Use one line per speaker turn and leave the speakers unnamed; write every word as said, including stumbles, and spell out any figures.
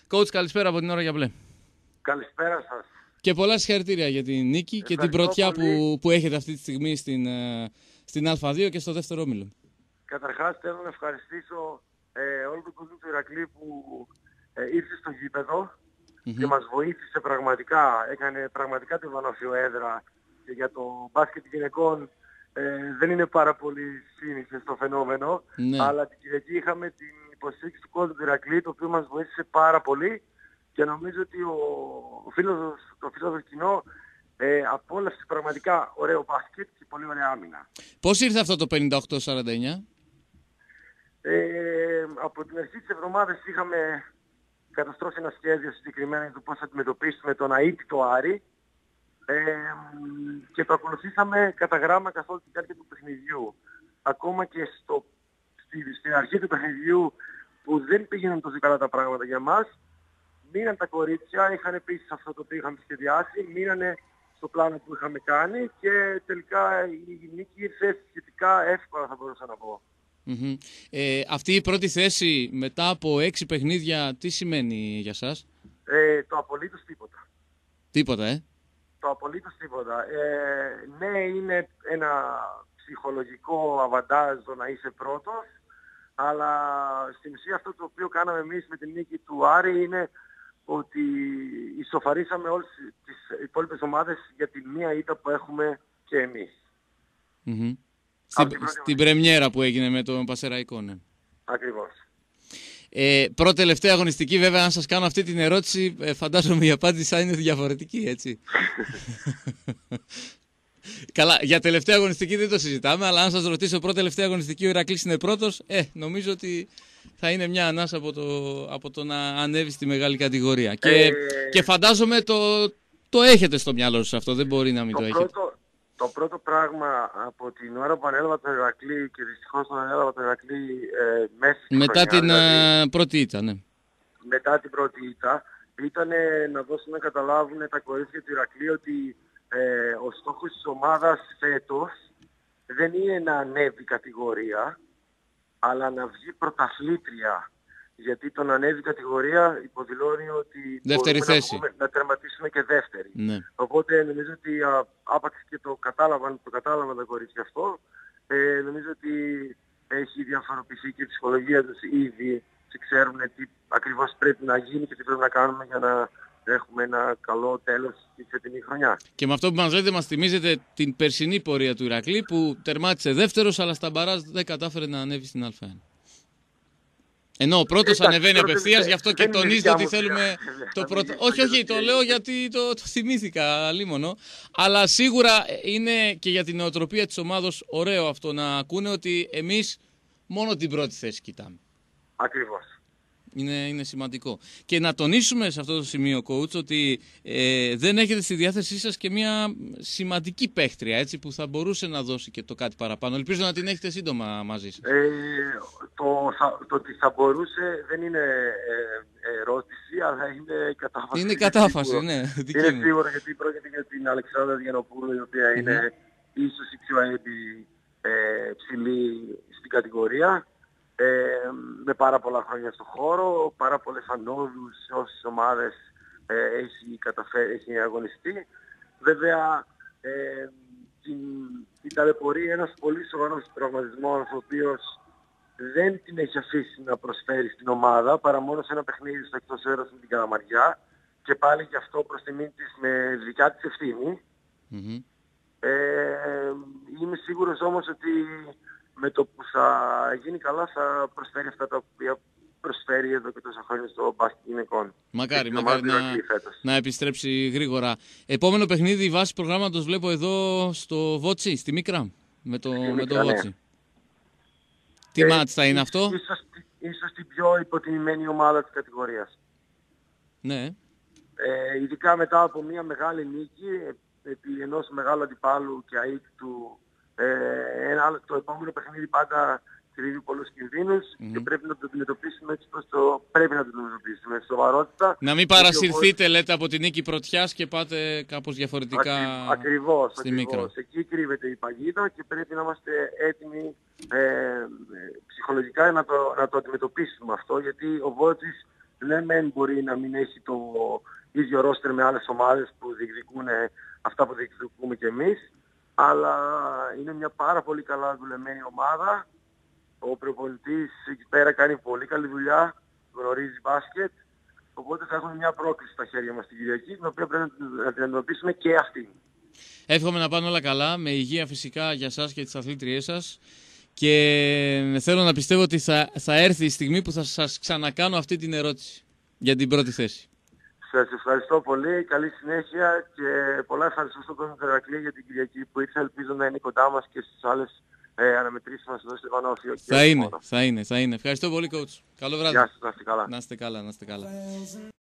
Coach, καλησπέρα από την ώρα για μπλε.
Καλησπέρα σας.
Και πολλά συγχαρητήρια για την νίκη και την πρωτιά που, που έχετε αυτή τη στιγμή στην, στην Α δύο και στο δεύτερο όμιλο.
Καταρχάς θέλω να ευχαριστήσω ε, όλο τον κόσμο του Ηρακλή που ε, ήρθε στο γήπεδο mm-hmm. και μας βοήθησε πραγματικά. Έκανε πραγματικά την Βανόφιο έδρα και για το μπάσκετ γυναικών ε, δεν είναι πάρα πολύ σύνηθες το φαινόμενο. Ναι. Αλλά την Κυριακή είχαμε την υποστήριξη του κόσμου του Ηρακλή, το οποίο μας βοήθησε πάρα πολύ. Και νομίζω ότι ο, ο φίλος, το φίλος κοινό ε, απόλαυσε πραγματικά ωραίο μπάσκετ και πολύ ωραία άμυνα.
Πώς ήρθε αυτό το πενήντα οκτώ σαράντα εννιά?
Ε, από την αρχή της εβδομάδας είχαμε καταστρώσει ένα σχέδιο συγκεκριμένα για το πώς θα αντιμετωπίσουμε τον αίτητο Άρη ε, και το ακολουθήσαμε κατά γράμμα καθ' όλη τη διάρκεια του παιχνιδιού. Ακόμα και στο, στη, στην αρχή του παιχνιδιού που δεν πήγαιναν τόσο καλά τα πράγματα για μας, μείναν τα κορίτσια, είχαν επίσης αυτό το οποίο είχαμε σχεδιάσει, μείνανε στο πλάνο που είχαμε κάνει και τελικά η νίκη ήρθε σχετικά εύκολα, θα μπορούσα να πω.
Mm-hmm. Ε, αυτή η πρώτη θέση μετά από έξι παιχνίδια τι σημαίνει για σας?
Ε, το απολύτως τίποτα.
Τίποτα, ε?
Το απολύτως τίποτα. Ε, ναι, είναι ένα ψυχολογικό αβαντάζ το να είσαι πρώτος, αλλά στην ουσία αυτό το οποίο κάναμε εμείς με την νίκη του Άρη είναι ότι ισοφαρίσαμε όλες τις υπόλοιπες ομάδες για τη μία ήττα που έχουμε και εμείς.
Mm-hmm. Στην, στην πρεμιέρα που έγινε με τον Πασεραϊκό, ναι.
Ακριβώς.
Ε, πρώτη τελευταία αγωνιστική, βέβαια, αν σας κάνω αυτή την ερώτηση, ε, φαντάζομαι η απάντηση θα είναι διαφορετική, έτσι. Καλά, για τελευταία αγωνιστική δεν το συζητάμε, αλλά αν σας ρωτήσω πρώτη τελευταία αγωνιστική ο Ηρακλής είναι πρώτος, ε, νομίζω ότι θα είναι μια ανάσα από το, από το να ανέβει στη μεγάλη κατηγορία. Και, ε... και φαντάζομαι το, το έχετε στο μυαλό σας αυτό, δεν μπορεί να μην το, το έχετε.
Πρώτο... Το πρώτο πράγμα από την ώρα που ανέλαβα το Ηρακλή και δυστυχώς τον ανέλαβα το Ηρακλή ε, μέσα στη
μετά
χρονιά,
την δηλαδή, πρώτη ήττα, ναι.
Μετά την πρώτη ήττα ήταν να δώσουν να καταλάβουν τα κορίτσια του Ηρακλή ότι ε, ο στόχος της ομάδας φέτος δεν είναι να ανέβει κατηγορία, αλλά να βγει πρωταθλήτρια. Γιατί το να ανέβει κατηγορία υποδηλώνει ότι
δεύτερη
μπορούμε
θέση.
Να, βγούμε, να τερματίσουμε και δεύτερη.
Ναι.
Οπότε νομίζω ότι α, άπαξ και το κατάλαβαν, το κατάλαβαν τα κορίτσια αυτό. Ε, νομίζω ότι έχει διαφοροποιηθεί και η ψυχολογία τους ήδη και ξέρουν τι ακριβώς πρέπει να γίνει και τι πρέπει να κάνουμε για να έχουμε ένα καλό τέλος στη φετινή χρονιά.
Και με αυτό που μας λέτε μας θυμίζετε την περσινή πορεία του Ηρακλή που τερμάτισε δεύτερος αλλά στα μπαράζ δεν κατάφερε να ανέβει στην Α ένα. Ενώ ο πρώτος ανεβαίνει απευθείας, γι' αυτό και τονίζετε ότι θέλουμε το πρώτο. Όχι, όχι, το λέω γιατί το, το θυμήθηκα λίμωνο. Αλλά σίγουρα είναι και για την νοοτροπία της ομάδος ωραίο αυτό να ακούνε ότι εμείς μόνο την πρώτη θέση κοιτάμε.
Ακριβώς.
Είναι, είναι σημαντικό. Και να τονίσουμε σε αυτό το σημείο, coach, ότι ε, δεν έχετε στη διάθεσή σας και μια σημαντική παίχτρια, έτσι, που θα μπορούσε να δώσει και το κάτι παραπάνω. Ελπίζω να την έχετε σύντομα μαζί σας.
Ε, το, το ότι θα μπορούσε δεν είναι ε, ερώτηση, αλλά είναι κατάφαση.
Είναι κατάφαση, ναι.
Είναι σίγουρο, γιατί πρόκειται για την Αλεξάνδρα Διανοπούλου, η οποία mm-hmm. είναι ίσως η πιο έμπειρη ε, ψηλή στην κατηγορία. Ε, με πάρα πολλά χρόνια στον χώρο, πάρα πολλές ανόδους σε όσες ομάδες ε, έχει, καταφέρει, έχει αγωνιστεί. Βέβαια, ε, την, την ταλαιπωρεί ένας πολύ σοβαρός τραυματισμός, ο οποίος δεν την έχει αφήσει να προσφέρει στην ομάδα, παρά μόνο σε ένα παιχνίδι στο εκτός έδρας με την Καλαμαριά, και πάλι γι' αυτό προς τιμήν της με δικιά της ευθύνη. Mm-hmm. Ε, είμαι σίγουρος όμως ότι με το που θα γίνει καλά θα προσφέρει αυτά τα οποία προσφέρει εδώ και τόσα χρόνια στο μπάσκετ γυναικών.
Μακάρι, μακάρι να, να επιστρέψει γρήγορα. Επόμενο παιχνίδι βάση προγράμματος βλέπω εδώ στο Βότσι, στη Μίκρα, με το, με το Βότσι. Ναι. Τι ε, μάτς θα είναι αυτό?
Ίσως, ίσως την πιο υποτιμημένη ομάδα της κατηγορίας.
Ναι.
Ε, ειδικά μετά από μια μεγάλη νίκη επί ενός μεγάλου αντιπάλου και αίτητου. Ε, ένα άλλο, το επόμενο παιχνίδι πάντα κρύβει πολλούς κινδύνους mm-hmm. και πρέπει να το αντιμετωπίσουμε έτσι πως το πρέπει να το αντιμετωπίσουμε σοβαρότητα.
Να μην παρασυρθείτε ο... λέτε από την νίκη πρωτιάς και πάτε κάπως διαφορετικά.
Ακρι... Ακριβώς,
στη
ακριβώς. Εκεί κρύβεται η παγίδα και πρέπει να είμαστε έτοιμοι ε, ψυχολογικά να το, να το αντιμετωπίσουμε αυτό, γιατί ο Βότσης ναι μεν μπορεί να μην έχει το ίδιο ρόστερ με άλλες ομάδες που διεκδικούν αυτά που διεκδικούμε κι εμείς, αλλά είναι μια πάρα πολύ καλά δουλεμένη ομάδα. Ο προπονητής εκεί πέρα κάνει πολύ καλή δουλειά, γνωρίζει μπάσκετ, οπότε θα έχουμε μια πρόκληση στα χέρια μας την Κυριακή, την οποία πρέπει να την αντιμετωπίσουμε και αυτή.
Εύχομαι να πάνε όλα καλά, με υγεία φυσικά για σας και τις αθλήτριές σας, και θέλω να πιστεύω ότι θα, θα έρθει η στιγμή που θα σας ξανακάνω αυτή την ερώτηση για την πρώτη θέση.
Σας ευχαριστώ πολύ, καλή συνέχεια και πολλά ευχαριστώ στον κόσμο του Ηρακλή για την Κυριακή που ήρθε, ελπίζω να είναι κοντά μας και στις άλλες ε, αναμετρήσεις μας εδώ στο Ivanofi.
Θα είναι, θα είναι, θα είναι. Ευχαριστώ πολύ, coach. Καλό βράδυ.
Γεια σας, να είστε καλά.
Να είστε καλά, να είστε καλά.